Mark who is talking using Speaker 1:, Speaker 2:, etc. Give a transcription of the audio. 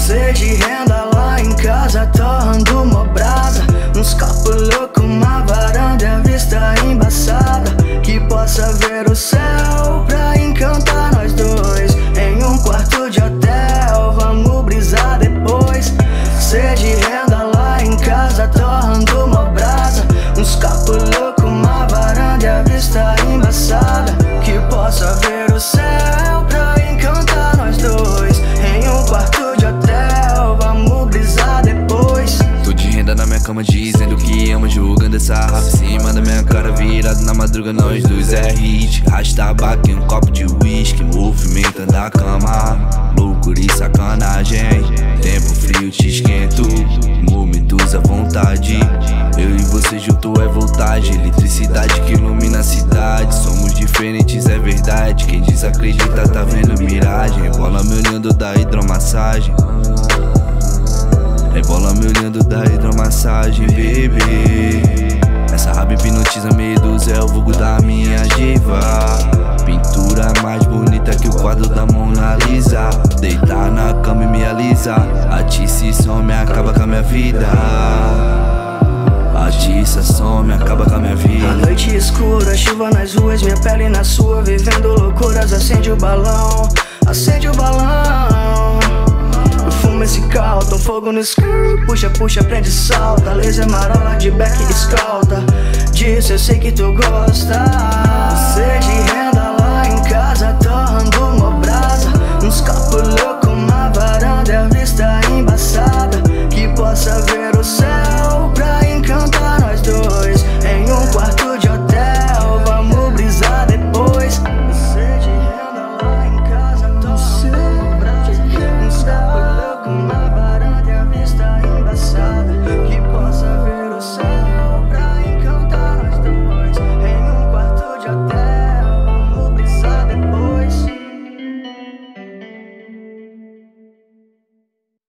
Speaker 1: Sede de renda lá em casa, torrando uma brasa. Uns copos loucos, uma varanda, a vista embaçada. Que possa ver o céu pra encantar nós dois. Em um quarto de hotel, vamos brisar depois. Sede de renda lá em casa, torrando uma brasa. Uns copos loucos, uma varanda, a vista embaçada. Que possa ver o céu pra encantar nós dois. Em um quarto de hotel, vamos brisar depois.
Speaker 2: Tô de renda na minha cama dizendo que ama, jogando essa rap em cima da minha cara. Virado na madruga, nós dois é hit. Rasta tabaco e um copo de whisky, movimentando a cama. Loucura e sacanagem, tempo frio te esquento, momentos à vontade. Eu e você junto é voltagem, eletricidade que ilumina a cidade. Somos diferentes, é verdade, quem desacredita tá vendo miragem. Rebola me olhando da hidromassagem, rebola me olhando da hidromassagem, baby. Essa raba hipnotiza medos, é o vulgo da minha diva. Pintura mais bonita que o quadro da Mona Lisa. Deitar na cama e me alisa. A tiça some, acaba com a minha vida. A tiça some, acaba com a minha vida.
Speaker 1: A noite escura, chuva nas ruas, minha pele na sua. Vivendo loucuras, acende o balão. Acende o balão. Fumo esse Calton, fogo no escuro. Puxa, puxa, prende, salta. Laser marola de back escolta. Disso eu sei que tu gosta. Sede de renda lá em casa, torrando uma brasa. Uns copos loucos,